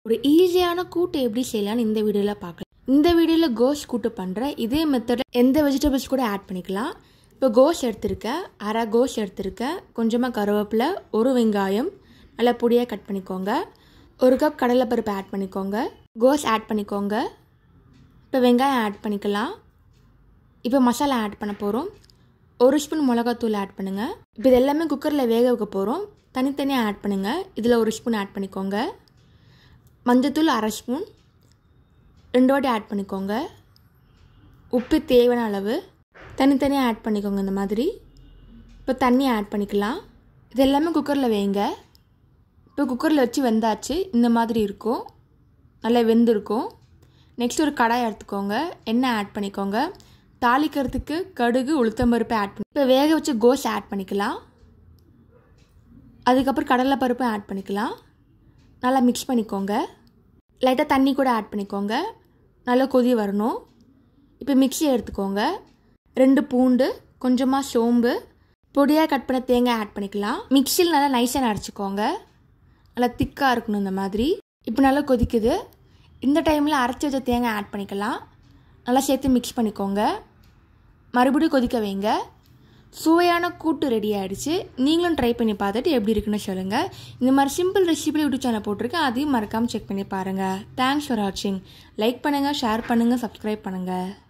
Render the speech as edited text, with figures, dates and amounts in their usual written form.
ஒரு ஈஸியான கூட்டு எப்படி செய்யலாம்னு இந்த வீடியோவில் பார்க்கலாம். இந்த வீடியோவில் கோஸ் கூட்டு பண்ணுறேன். இதே மெத்தடில் எந்த வெஜிடபிள்ஸ் கூட ஆட் பண்ணிக்கலாம். இப்போ கோஸ் எடுத்திருக்கேன், அரை கோஸ் எடுத்திருக்கேன், கொஞ்சமாக கருவேப்பிலை, ஒரு வெங்காயம் நல்லா பொடியாக கட் பண்ணிக்கோங்க, ஒரு கப் கடலைப்பருப்பு ஆட் பண்ணிக்கோங்க, கோஸ் ஆட் பண்ணிக்கோங்க. இப்போ வெங்காயம் ஆட் பண்ணிக்கலாம். இப்போ மசாலா ஆட் பண்ண போகிறோம். ஒரு ஸ்பூன் மிளகாத்தூள் ஆட் பண்ணுங்கள். இப்போ இது எல்லாமே குக்கரில் வேக வைக்க போகிறோம். தனித்தனியாக ஆட் பண்ணுங்கள். இதில் ஒரு ஸ்பூன் ஆட் பண்ணிக்கோங்க. மஞ்சத்தூள் அரை ஸ்பூன் 2 வாட்டி ஆட் பண்ணிக்கோங்க. உப்பு தேவையான அளவு தனித்தனியாக ஆட் பண்ணிக்கோங்க இந்த மாதிரி. இப்போ தண்ணி ஆட் பண்ணிக்கலாம். இது எல்லாமே குக்கரில் வைங்க. இப்போ குக்கரில் வச்சு வெந்தாச்சு. இந்த மாதிரி இருக்கும், நல்லா வெந்திருக்கும். நெக்ஸ்ட் ஒரு கடாய் எடுத்துக்கோங்க, எண்ணெய் ஆட் பண்ணிக்கோங்க. தாளிக்கிறதுக்கு கடுகு உளுத்தம்பருப்பு ஆட் பண்ணி இப்போ வேக வச்சு கோஸ் ஆட் பண்ணிக்கலாம். அதுக்கப்புறம் கடலைப்பருப்பு ஆட் பண்ணிக்கலாம். நல்லா மிக்ஸ் பண்ணிக்கோங்க. லைட்டாக தண்ணி கூட ஆட் பண்ணிக்கோங்க. நல்லா கொதி வரணும். இப்போ மிக்ஸி எடுத்துக்கோங்க. 2 பூண்டு, கொஞ்சமாக சோம்பு, பொடியாக கட் பண்ண தேங்காய் ஆட் பண்ணிக்கலாம். மிக்ஸியில் நல்லா நைஸாக அரைச்சிக்கோங்க. நல்லா திக்காக இருக்கணும் இந்த மாதிரி. இப்போ நல்லா கொதிக்குது. இந்த டைமில் அரைச்சி வச்ச தேங்காய் ஆட் பண்ணிக்கலாம். நல்லா சேர்த்து மிக்ஸ் பண்ணிக்கோங்க. மறுபடியும் கொதிக்க வைங்க. சுவையான கூட்டு ரெடி ஆகிடுச்சு. நீங்களும் ட்ரை பண்ணி பார்த்துட்டு எப்படி இருக்குன்னு சொல்லுங்கள். இந்த மாதிரி சிம்பிள் ரெசிபி யூடியூப் சேனல் போட்டிருக்கேன், அதையும் மறக்காமல் செக் பண்ணி பாருங்கள். தேங்க்ஸ் ஃபார் வாட்சிங். லைக் பண்ணுங்கள், ஷேர் பண்ணுங்கள், சப்ஸ்கிரைப் பண்ணுங்கள்.